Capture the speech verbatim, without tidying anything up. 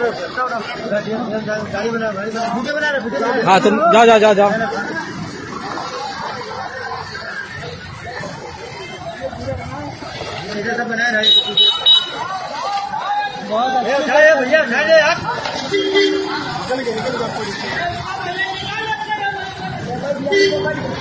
गाड़ी बना वीडियो बना रहे। हाँ तुम जाओ जाओ जाओ जाओ। सब बनाए रहे भैया उठाए यार। निकल गए निकल गए।